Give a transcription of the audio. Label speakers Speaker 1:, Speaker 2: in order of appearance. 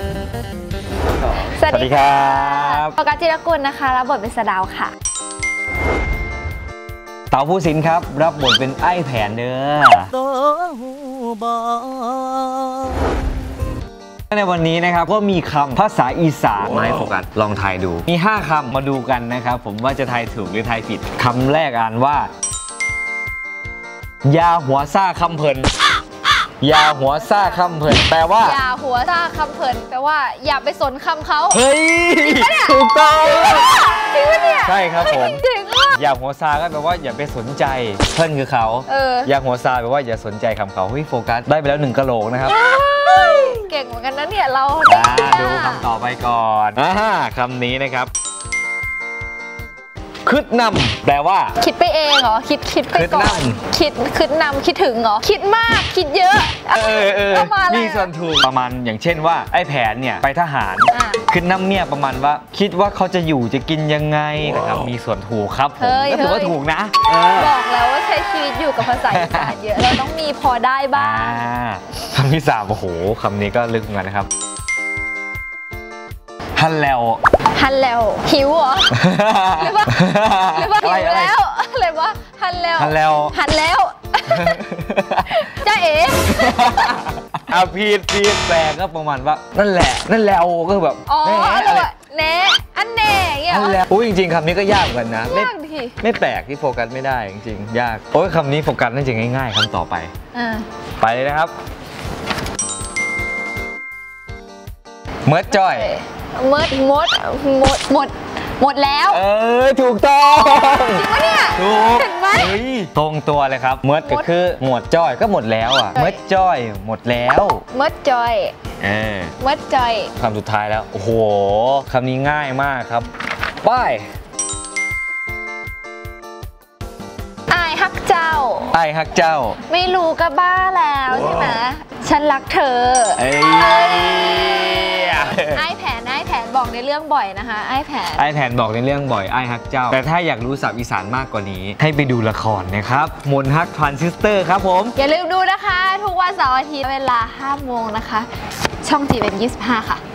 Speaker 1: สวัสดีครับโฟกัสจิรกุลนะคะรับบทเป็นสะดาวค่ะ
Speaker 2: เต๋าผู้สินครับรับบทเป็นไอ้แผนเด้อในวันนี้นะครับก็มีคำภาษาอีสานมาให้โฟกัสลองทายดูมี5คำมาดูกันนะครับผมว่าจะทายถูกหรือทายผิดคำแรกอ่านว่ายาหัวซ่าคำเพลินยาหัวซ่าคำเพลินแปลว่าย
Speaker 1: าหัวซ่าคำเพลินแปลว่าอย่าไปสนคำเขา
Speaker 2: เฮ้ยถูกต้อง
Speaker 1: จริงปะเนี่ย
Speaker 2: ใช่ครับผม
Speaker 1: จริงอ่ะ
Speaker 2: ยาหัวซาก็แปลว่าอย่าไปสนใจเพื่อนคือเขายาหัวซาแปลว่าอย่าสนใจคำเขาเฮ้ยโฟกัสได้ไปแล้ว1กะโหลกนะครับ
Speaker 1: เก่งเหมือนกันนะเนี่ยเรา
Speaker 2: ดูคำต่อไปก่อนคำนี้นะครับคิดนำแปลว่า
Speaker 1: คิดไปเองเหรอคิดไปก่อนคิดนำคิดถึงเหรอคิดมากคิดเยอะ
Speaker 2: มีส่วนถูกประมาณอย่างเช่นว่าไอ้แผนเนี่ยไปทหารคิดนำเนี่ยประมาณว่าคิดว่าเขาจะอยู่จะกินยังไงนะครับมีส่วนถูกครับผมก็ถือว่าถูกนะ
Speaker 1: บอกแล้วว่าใช้ชีวิตอยู่กับภาษาอีสานเยอะเราต้องมีพอได้บ้าง
Speaker 2: คำที่3โอ้โหคำนี้ก็ลึกเหมือนกันนะครับฮันแล้ว
Speaker 1: หิวเหรอหรือว่าหิวแล้วอะไรวะฮันแล้วจ้าเอ๋
Speaker 2: พีดแปลก็ประมาณว่านั่นแหละก็แบบ
Speaker 1: แน่อันแน่เงี้ย
Speaker 2: จริงๆคำนี้ก็ยากเหมือนกันนะไม่แปลกที่โฟกัสไม่ได้จริงๆยากคำนี้โฟกัสน่าจะง่ายๆคำต่อไปไปเลยนะครับเมื่อจ้อย
Speaker 1: หมดแล้ว
Speaker 2: ถูกต้อง
Speaker 1: จริงปะเนี่ย
Speaker 2: ถูกเห็นไหมตรงตัวเลยครับเมื่อก็คือหมดจ้อยก็หมดแล้วอ่ะเมื่อจ้อยหมดแล้ว
Speaker 1: เมื่อจ้อย
Speaker 2: คำสุดท้ายแล้วโอ้โหคำนี้ง่ายมากครับป้าย
Speaker 1: ไอ้ฮักเจ้าไม่รู้ก็บ้าแล้วใช่ไหมฉันรักเธอไอ้แผนบอกในเรื่องบ่อยนะคะไอ้แผน
Speaker 2: บอกในเรื่องบ่อยไอ้ฮักเจ้าแต่ถ้าอยากรู้ศัพท์อีสานมากกว่านี้ให้ไปดูละครนะครับมนต์ฮักทรานซิสเตอร์ครับผม
Speaker 1: อย่าลืมดูนะคะทุกวันเสาร์อาทิตย์เวลา 5 โมงนะคะช่อง GMM25 ค่ะ